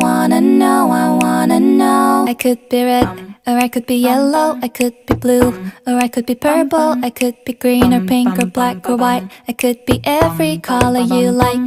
wanna know, I wanna know. I could be red, or I could be yellow, I could be blue, or I could be purple, I could be green or pink or black or white. I could be every color you like.